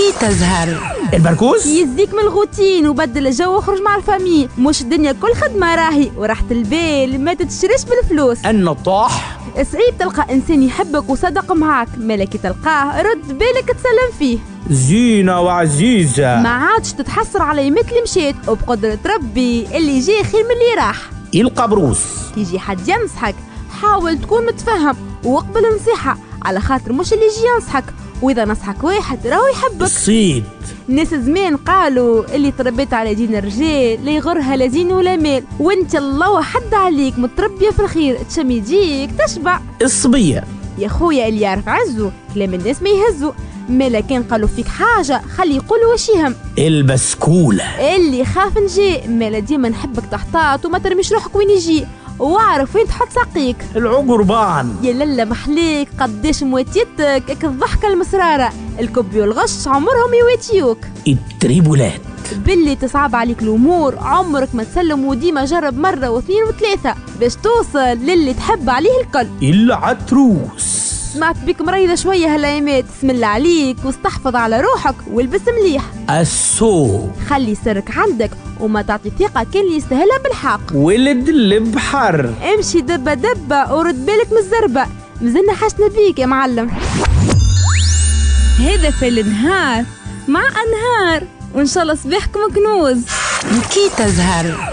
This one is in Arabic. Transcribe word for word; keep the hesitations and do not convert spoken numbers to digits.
كي تزهر البركوز يزيك من الغوتين وبدل الجو وخرج مع الفامي. مش الدنيا كل خدمة راهي وراحة البال ما تتشريش بالفلوس. النطاح صعيب تلقى إنسان يحبك وصدق معاك، مالك تلقاه رد بالك تسلم فيه. زينة وعزيزة ما عادش تتحسر على يمت اللي مشيت، وبقدرة ربي اللي جاي خير من اللي راح. القبروس يجي حد ينصحك حاول تكون متفهم وقبل نصيحة، على خاطر مش اللي يجي ينصحك وإذا نصحك واحد راهو يحبك. الصيد ناس زمان قالوا اللي تربيت على دين الرجال لا يغرها لا زين ولا مال، وانت الله حد عليك متربية في الخير تشم يجيك تشبع. الصبية يا خويا اللي يعرف عزو كلام الناس ما يهزو، مالا كان قالوا فيك حاجة خلي يقولوا واش يهم. البسكولة اللي خاف نجي، مالا ديما نحبك تحتاط وما ترميش روحك وين يجي، واعرف وين تحط ساقيك. العقربان يا للا محليك قداش مواتيتك اك الضحكة المسرارة، الكبي والغش عمرهم يواتيوك. التريبولات باللي تصعب عليك الامور عمرك ما تسلم، وديما جرب مرة واثنين وثلاثة باش توصل للي تحب عليه الكل. العتروس سمعت بك مريضة شوية هالايامات، بسم الله عليك واستحفظ على روحك والبس مليح. السوق خلي سرك عندك وما تعطي ثقة كان اللي يستاهلها بالحق. ولد البحر امشي دبة دبة ورد بالك من الزربة، مازلنا حشنا بيك يا معلم. هذا في النهار مع أنهار، وإن شاء الله صباحكم كنوز. كي تزهر.